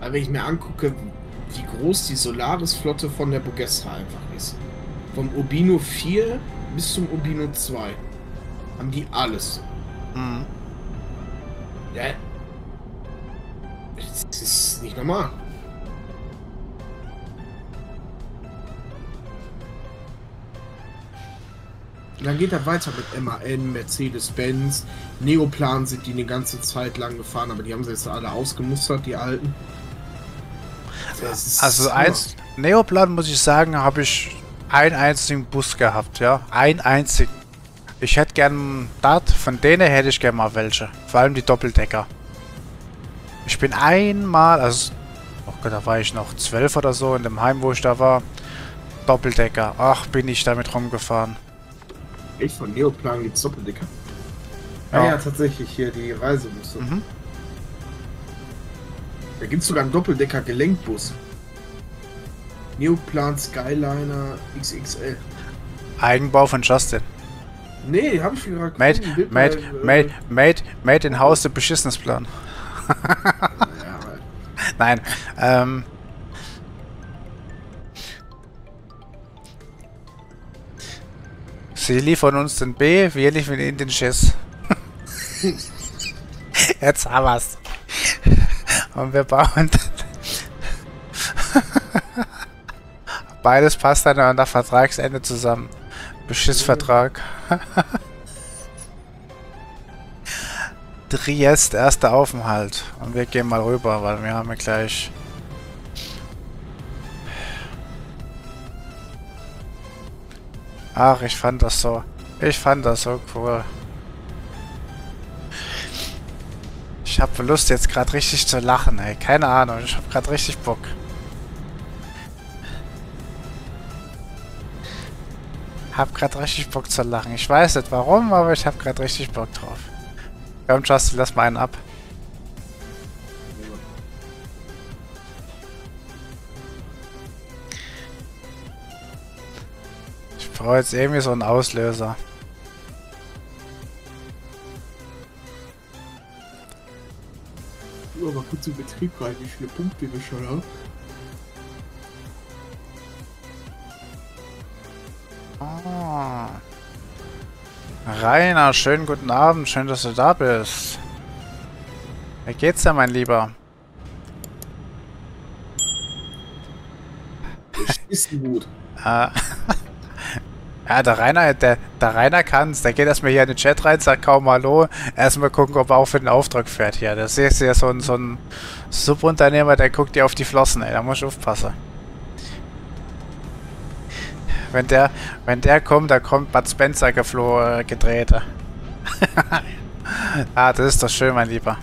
Weil wenn ich mir angucke, wie groß die Solaris-Flotte von der Bogestra einfach ist. Vom Urbino 4 bis zum Urbino 2 haben die alles. Mhm. Ja. Das ist nicht normal. Und dann geht er weiter mit MAN, Mercedes-Benz, Neoplan sind die eine ganze Zeit lang gefahren, aber die haben sie jetzt alle ausgemustert, die alten. Also Neoplan muss ich sagen, habe ich einen einzigen Bus gehabt, ja. Einen einzigen. Ich hätte gern Dart, von denen hätte ich gern mal welche. Vor allem die Doppeldecker. Ich bin einmal, also, oh Gott, da war ich noch 12 oder so in dem Heim, wo ich da war. Doppeldecker. Ach, bin ich damit rumgefahren. Echt, von Neoplan gibt's Doppeldecker? Ja. Ja, tatsächlich, hier die Reisebusse. Mhm. Da gibt's sogar einen Doppeldecker-Gelenkbus. Neoplan Skyliner XXL. Eigenbau von Justin. Nee, hab ich gerade Made in House, der beschissenes Plan. Ja, Nein, Sie liefern uns den B, wir liefern ihnen den Schiss. Jetzt haben wir's. Und wir bauen... Beides passt dann an der Vertragsende zusammen. Beschissvertrag. Triest, erster Aufenthalt. Und wir gehen mal rüber, weil wir haben ja gleich... Ach, ich fand das so cool. Ich habe Lust jetzt gerade richtig zu lachen, ey. Keine Ahnung, ich habe gerade richtig Bock. Hab gerade richtig Bock zu lachen. Ich weiß nicht warum, aber ich habe gerade richtig Bock drauf. Komm, Justin, lass mal einen ab. Ich brauche jetzt irgendwie so einen Auslöser. Nur mal kurz in Betrieb rein, wie viele Punkte wir schon haben. Ah. Rainer, schönen guten Abend, schön, dass du da bist. Wie geht's dir, mein Lieber? Ist gut. Ja, der Rainer kann's. Der geht erstmal hier in den Chat rein, sagt kaum Hallo. Erstmal gucken, ob er auch für den Auftrag fährt hier. Das ist ja so ein Subunternehmer, der guckt dir auf die Flossen, ey. Da muss ich aufpassen. Wenn der kommt, da kommt Bud Spencer gedreht. Ah, das ist doch schön, mein Lieber.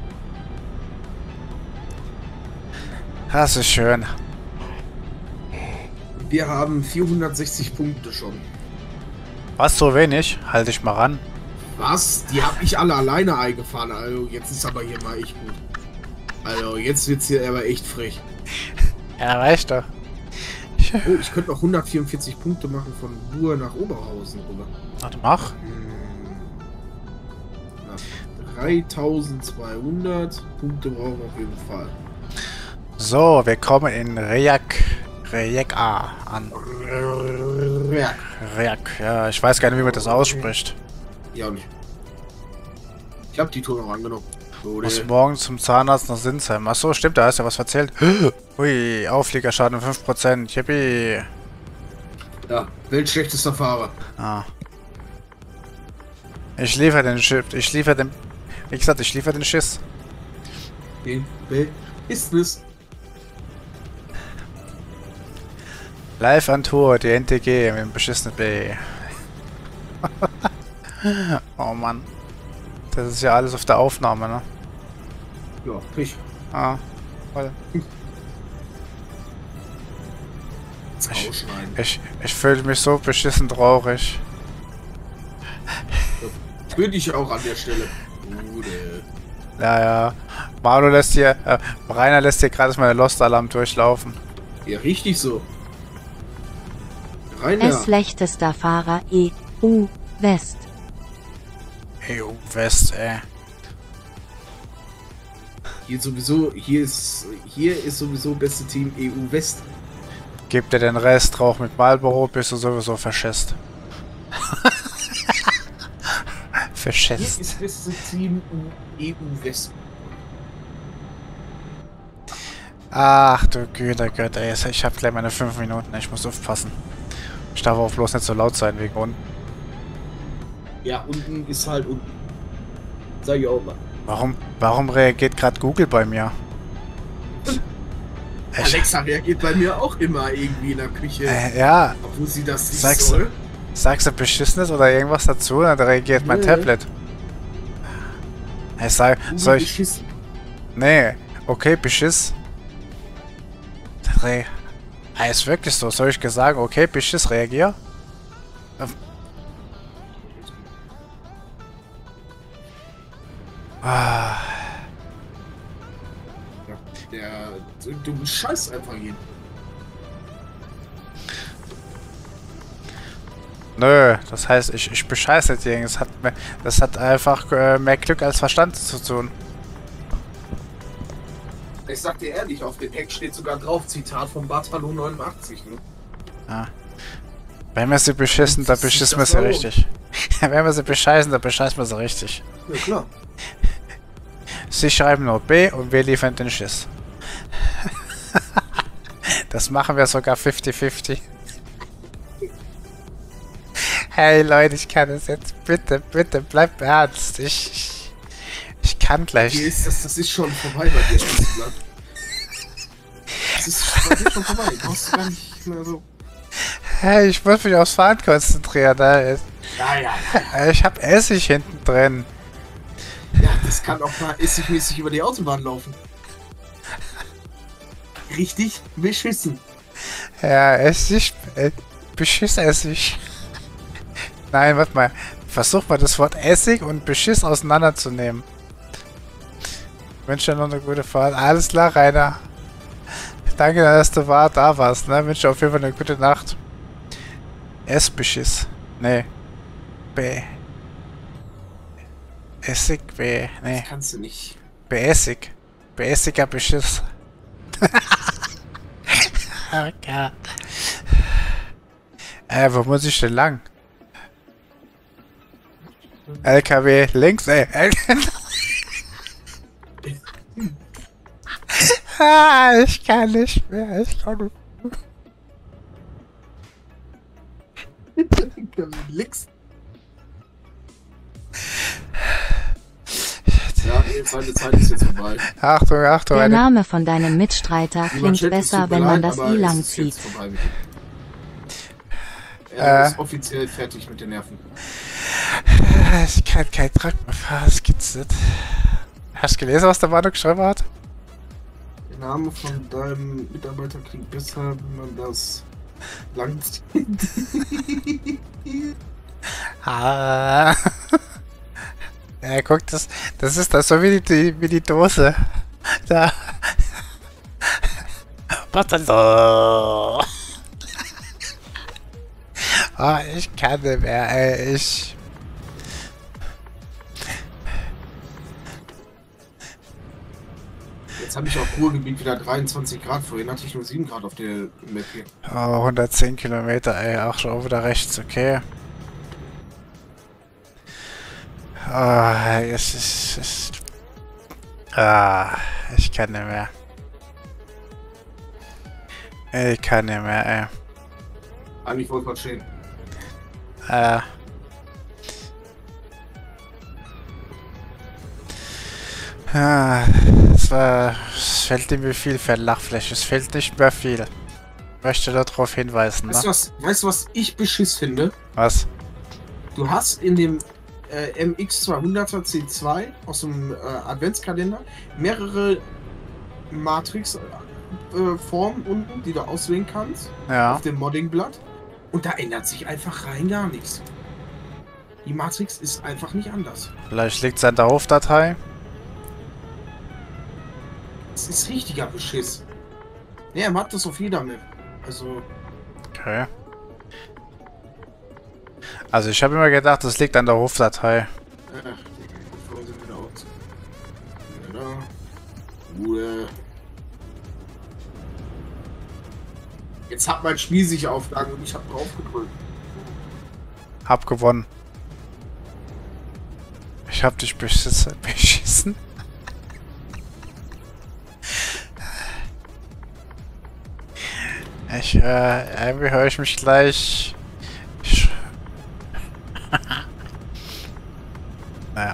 Das ist schön. Wir haben 460 Punkte schon. Was, so wenig? Halte ich mal ran. Was? Die habe ich alle alleine eingefahren. Also jetzt ist aber hier mal echt gut. Also jetzt wird's hier aber echt frech. Ja, reicht doch. Oh, ich könnte noch 144 Punkte machen von Buhr nach Oberhausen rüber. Warte, mach. 3200 Punkte brauchen wir auf jeden Fall. So, wir kommen in Rejak A an. Rejak, ja, ich weiß gar nicht, wie man das ausspricht. Ja, nicht. Ich habe die Tour noch angenommen. Muss morgen zum Zahnarzt nach Sinsheim. Achso, stimmt, da hast du ja was erzählt. Ui, Aufliegerschaden 5%. Yippie. Ja, weltschlechtester Fahrer. Ah. Ich liefere den Schiff. Ich liefere den. Wie gesagt, ich liefere den Schiss. Den Business. Live an Tour, die NTG mit dem beschissenen B. Oh Mann. Das ist ja alles auf der Aufnahme, ne? Ja, Pech. Ah, voll. Ich fühle mich so beschissen traurig. Würde ich auch an der Stelle. Ja, ja. Rainer lässt hier gerade mal den Lost-Alarm durchlaufen. Ja, richtig so. Rainer. Es schlechtester Fahrer EU West. EU West, ey. Hier ist sowieso beste Team EU West. Gib dir den Rest, rauch mit Marlboro, bist du sowieso verschisst. Hier Verschisst. ist beste Team EU West. Ach du Güte, Götter, ey, ich hab gleich meine 5 Minuten, ich muss aufpassen. Ich darf auch bloß nicht so laut sein wegen unten. Ja, unten ist halt unten. Sag ich auch mal. Warum reagiert gerade Google bei mir? Alexa reagiert bei mir auch immer irgendwie in der Küche. Ja, Obwohl sie das nicht sagst soll. sagst du Beschissenes oder irgendwas dazu, dann reagiert mein Nee. Tablet. Ich sag, soll ich... Beschissen. Nee, okay, Beschiss. Ist wirklich so, soll ich sagen, okay, Beschiss, reagier? Ah, Ja, du scheißt einfach jeden. nö, das heißt, ich bescheiße den. Das hat einfach mehr Glück als Verstand zu tun. Ich sag dir ehrlich, auf dem Heck steht sogar drauf, Zitat von Bartalo 89. Ne? Ja. Wenn wir sie beschissen, dann Das ist beschissen wir das sie auch. richtig. Wenn wir sie bescheißen, dann bescheißen wir sie richtig. Ja klar. Sie schreiben nur B und wir liefern den Schiss. Das machen wir sogar 50-50. Hey Leute, ich kann es jetzt. Bitte, bitte, bleibt ernst. Ich kann gleich. Hier ist das ist schon vorbei bei dir. Das ist bei dir schon vorbei. Brauchst du gar nicht mehr so. Hey, ich muss mich aufs Fahren konzentrieren. Ne? Ja. Ich hab Essig hinten drin. Ja, das kann auch mal essigmäßig über die Autobahn laufen. Richtig beschissen. Ja, Essig. Beschiss Essig. Nein, warte mal. Versuch mal das Wort Essig und Beschiss auseinanderzunehmen. Ich wünsche dir noch eine gute Fahrt. Alles klar, Rainer. Danke, dass du da warst. Ne? Wünsche dir auf jeden Fall eine gute Nacht. Essbeschiss. Nee. B. Essig, B. Nee. Das kannst du nicht. Beessig. Beessiger Beschiss. Oh Gott. Wo muss ich denn lang? LKW links, ey. Ich kann nicht mehr. Ich kann nicht. Links. Ja, seine Zeit ist jetzt vorbei. Achtung, Achtung. Der Eine, Name von deinem Mitstreiter klingt Manschette, es besser, tut mir wenn man leid, das aber I es lang ist zieht. jetzt vorbei mit ihm. Er ist offiziell fertig mit den Nerven. ich kann keinen Truck mehr fahren. Das gibt's nicht. Hast du gelesen, was der Manu geschrieben hat? Der Name von deinem Mitarbeiter klingt besser, wenn man das lang zieht. Ah. Ja, guck, das ist das so wie die Dose. Da. Was denn so? Oh, ich kann nicht mehr, ey. Jetzt habe ich auf Ruhrgebiet wieder 23 Grad. Vorhin hatte ich nur 7 Grad auf der Map hier. Oh, 110 Kilometer, ey. Auch schon wieder rechts, okay. Ich kann nicht mehr. Ich kann nicht mehr, ey. Eigentlich wohl verstehen. Es fällt nicht mehr viel für Lachfläche. Es fehlt nicht mehr viel. Ich möchte darauf hinweisen, ne? Weißt du, was ich beschiss finde? Was? Du hast in dem MX200er C2 aus dem Adventskalender mehrere Matrix-Formen unten, die du auswählen kannst. Ja. Auf dem Moddingblatt. Und da ändert sich einfach rein gar nichts. Die Matrix ist einfach nicht anders. Vielleicht liegt es an der Hofdatei. Es ist richtiger Beschiss. Ja, er macht das auf jeder Map. Also, Okay. Also ich habe immer gedacht, das liegt an der Hofdatei. vorhin sind wir da auch. Ja, Jetzt hat mein Spiel sich aufgegangen und ich habe drauf gedrückt. Hab gewonnen. Ich hab dich beschissen. Irgendwie höre ich mich gleich. Naja.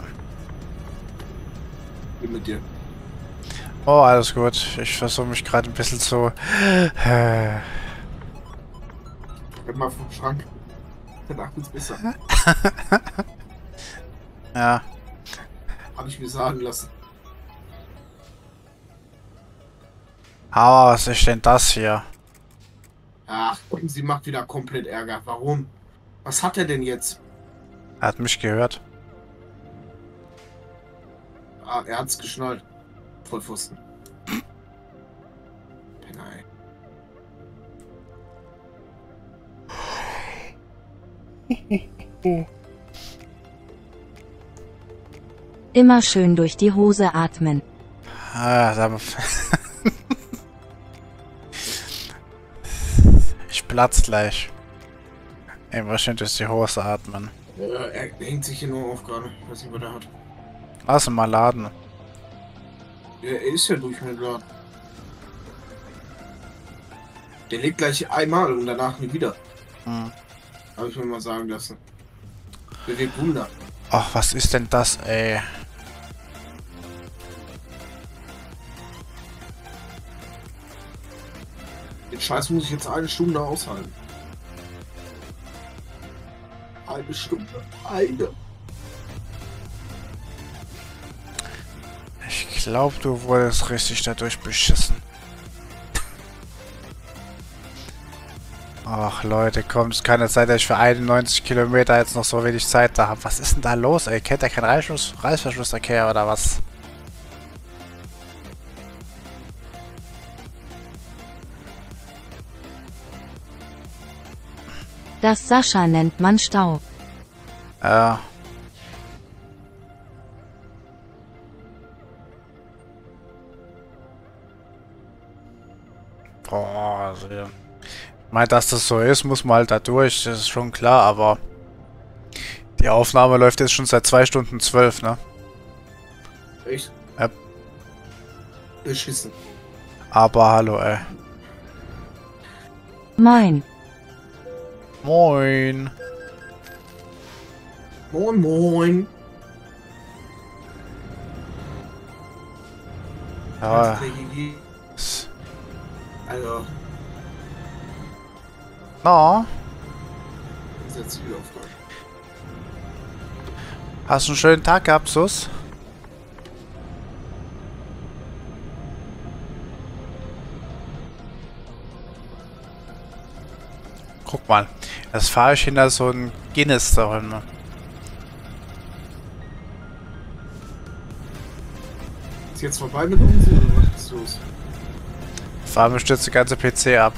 Wie mit dir? Oh, alles gut. Ich versuche mich gerade ein bisschen zu. Wenn mal vom Schrank. Danach wird's besser. Ja. Habe ich mir sagen lassen. Aber was ist denn das hier? Ach, gucken Sie, macht wieder komplett Ärger. Warum? Was hat er denn jetzt? Er hat mich gehört. Ah, er hat's geschnallt. Vollpfosten. Penner, ey. Immer schön durch die Hose atmen. Ich platz gleich. Immer schön durch die Hose atmen. Er hängt sich hier nur auf gerade. Ich weiß nicht, was er hat. Lass ihn mal laden. Ja, er ist ja durch mit Laden. Der legt gleich einmal und danach nie wieder. Hm. Habe ich mir mal sagen lassen. Bewegt Wunder. Ach, was ist denn das, ey? Den Scheiß muss ich jetzt eine Stunde aushalten. Eine Stunde. Eine. Ich glaube, du wurdest richtig dadurch beschissen. Ach Leute, komm, es kann nicht sein, dass ich für 91 Kilometer jetzt noch so wenig Zeit da habe. Was ist denn da los, ey? Kennt ihr keinen Reißverschlussverkehr oder was? Das Sascha nennt man Stau. Ja. Boah, also ja. Ich meine, dass das so ist, muss man halt da durch, das ist schon klar, aber die Aufnahme läuft jetzt schon seit 2 Stunden 12, ne? Echt? Ja. Beschissen. Aber hallo, ey. Moin. Moin. Moin, moin. Ja. Also, Na, ist jetzt wieder Aufgabe. hast du einen schönen Tag gehabt, Sus? Guck mal, jetzt fahre ich hinter so ein Guinness darin. Ist jetzt vorbei mit uns oder was ist los? Fahren wir stürzt die ganze PC ab.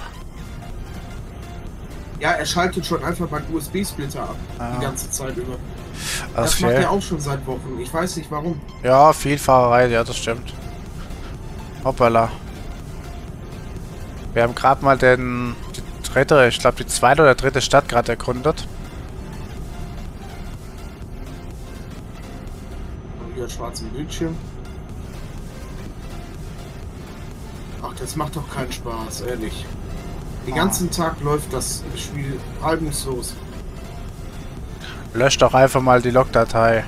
Ja, er schaltet schon einfach meinen USB-Splitter ab. Die ganze Zeit über. Das macht Okay. er auch schon seit Wochen. Ich weiß nicht warum. Ja, viel Fahrerei, ja, das stimmt. Hoppala. Wir haben gerade mal die dritte, ich glaube die zweite oder dritte Stadt gerade erkundet. Und hier schwarzen Bildschirm. Ach, das macht doch keinen Spaß, ehrlich. Den ganzen Tag läuft das Spiel reibungslos. Löscht doch einfach mal die Logdatei.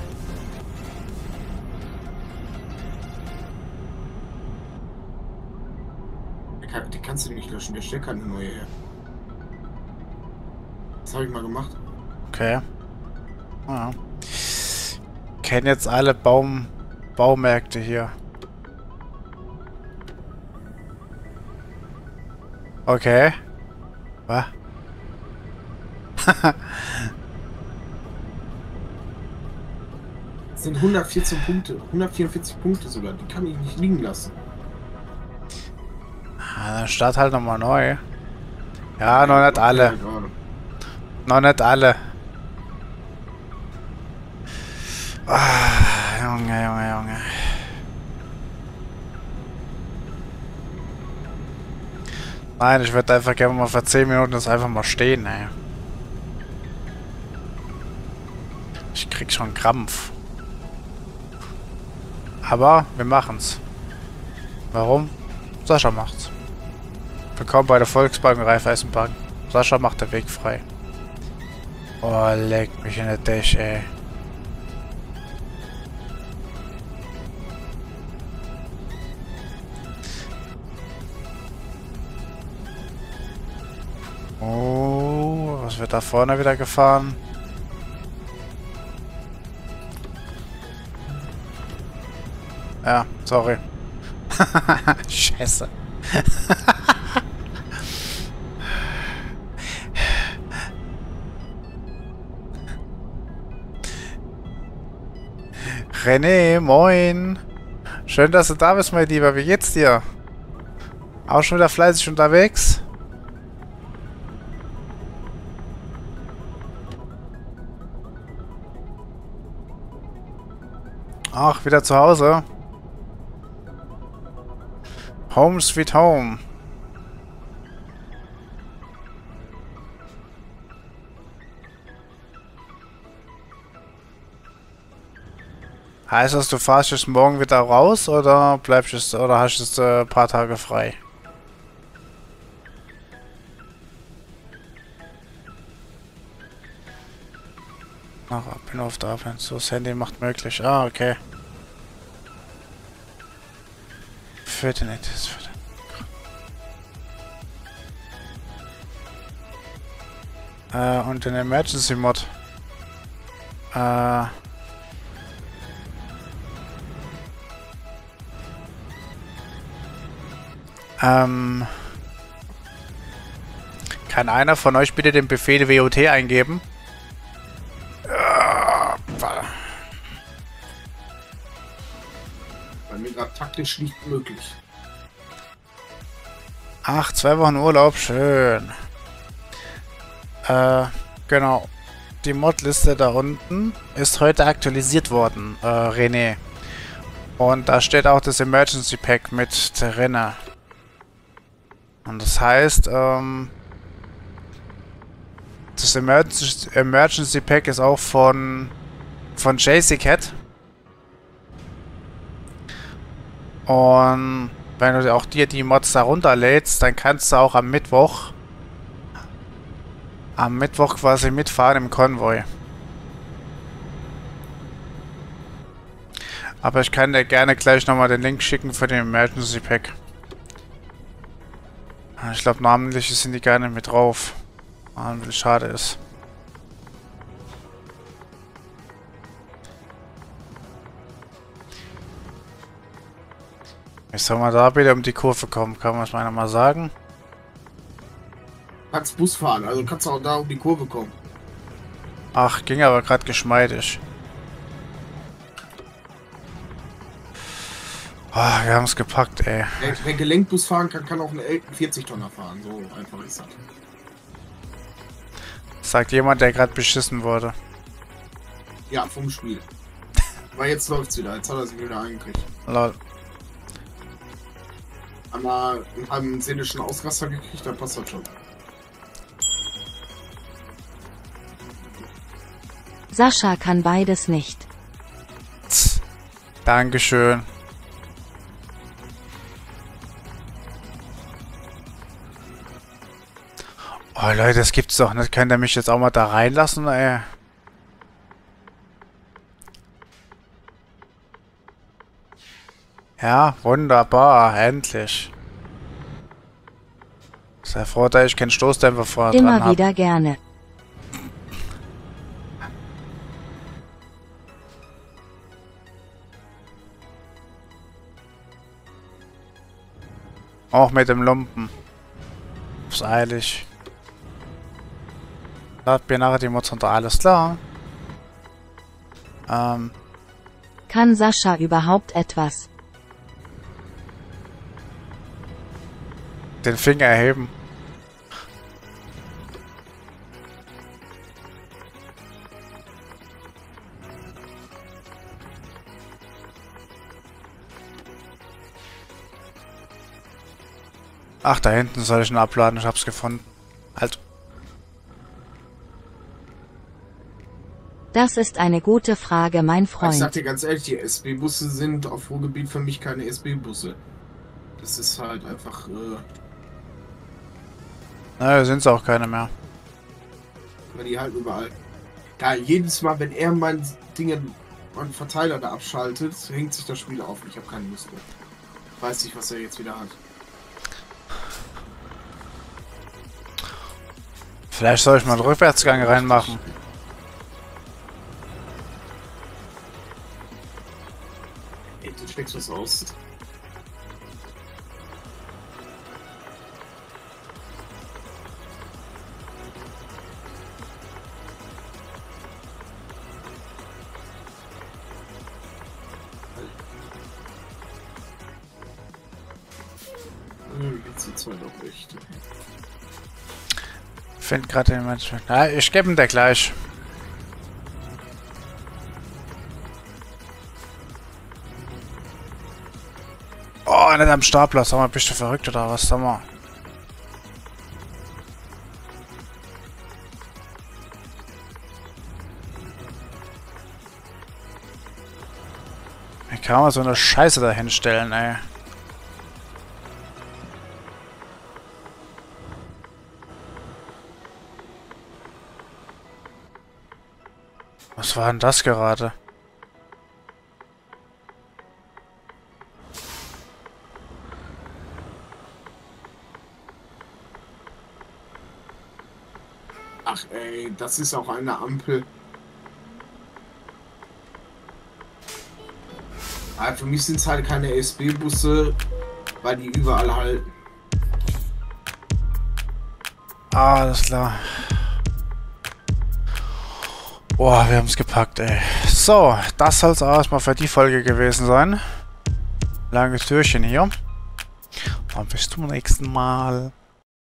Die kannst du nicht löschen, der stellt keine neue her. Das habe ich mal gemacht. Okay. Ja. Kennen jetzt alle Baumärkte hier. Okay. Was? Das sind 114 Punkte, 144 Punkte sogar, die kann ich nicht liegen lassen. Dann start halt nochmal neu. Ja, noch nicht alle. Noch nicht alle. Ah, Junge, Junge, Junge. Nein, ich würde einfach gerne mal für 10 Minuten das einfach mal stehen, ey. Ich krieg schon Krampf. Aber wir machen's. Warum? Sascha macht's. Willkommen bei der Volksbank Raiffeisenbank. Sascha macht den Weg frei. Oh, leck mich in der Dash, ey. Oh, was wird da vorne wieder gefahren? Ja, sorry. Scheiße. René, moin. Schön, dass du da bist, mein Lieber. Wie geht's dir? Auch schon wieder fleißig unterwegs? Ach, wieder zu Hause. Home sweet home. Heißt das, du fahrst jetzt morgen wieder raus oder bleibst es oder hast du jetzt ein paar Tage frei? Ach, bin auf der Arbeit. So, das Handy macht möglich. Ah, okay. Führte nicht. Das führte. Und den Emergency Mod. Kann einer von euch bitte den Befehl WOT eingeben? Bei mir gerade taktisch nicht möglich. Ach, 2 Wochen Urlaub, schön. Genau. Die Modliste da unten ist heute aktualisiert worden, René. Und da steht auch das Emergency Pack mit drinne. Und das heißt, das Emergency Pack ist auch von JCCat. Und wenn du auch dir die Mods da runterlädst, dann kannst du auch am Mittwoch quasi mitfahren im Konvoi. Aber ich kann dir gerne gleich nochmal den Link schicken für den Emergency Pack. Ich glaube, namentlich sind die gar nicht mit drauf. Was schade ist. Wie soll man da wieder um die Kurve kommen? Kann man es meiner mal sagen? Kannst Bus fahren, also kannst du auch da um die Kurve kommen. Ach, ging aber gerade geschmeidig. Oh, wir haben es gepackt, ey. Wer Gelenkbus fahren kann, kann auch einen 40-Tonner fahren. So einfach ist das. Sagt jemand, der gerade beschissen wurde. Ja, vom Spiel. Aber jetzt läuft's wieder. Jetzt hat er sich wieder eingekriegt. Lol. Einmal einen halben seelischen Ausraster gekriegt, dann passt das schon. Sascha kann beides nicht. Tss. Dankeschön. Oh Leute, das gibt's doch nicht. Könnt ihr mich jetzt auch mal da reinlassen, ey? Ja, wunderbar. Endlich. Sei froh, dass ich keinen Stoßdämpfer vorne dran Immer habe. wieder gerne. Auch mit dem Lumpen. Ist eilig. Lad mir nachher die Mods runter, alles klar. Kann Sascha überhaupt etwas? Den Finger erheben. Ach, da hinten soll ich ihn abladen. Ich hab's gefunden. Halt. Das ist eine gute Frage, mein Ich sag Freund. dir ganz ehrlich, die SB-Busse sind auf Ruhrgebiet für mich keine SB-Busse. Das ist halt einfach, Naja, sind's auch keine mehr. weil die halt überall. Ja, jedes Mal, wenn er mein Ding, meinen Verteiler da abschaltet, hängt sich das Spiel auf. Ich habe keine Lust mehr. Weiß nicht, was er jetzt wieder hat. Vielleicht soll ich mal einen Rückwärtsgang reinmachen. Ey, du steckst was aus. Jetzt sind zwei doch echt. Find gerade den Mensch. Ja, ich gebe ihm der gleich. Oh, nicht am Stapler. Sag mal, bist du verrückt oder was? Sag mal. Wie kann man so eine Scheiße da hinstellen, ey? Was war denn das gerade? Ach ey, das ist auch eine Ampel. Aber für mich sind es halt keine SB-Busse, weil die überall halten. Ah, alles klar. Boah, wir haben es gepackt, ey. So, das soll es auch erstmal für die Folge gewesen sein. Langes Türchen hier. Und bis zum nächsten Mal.